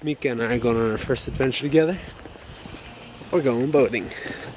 Mika and I are going on our first adventure together. We're going boating.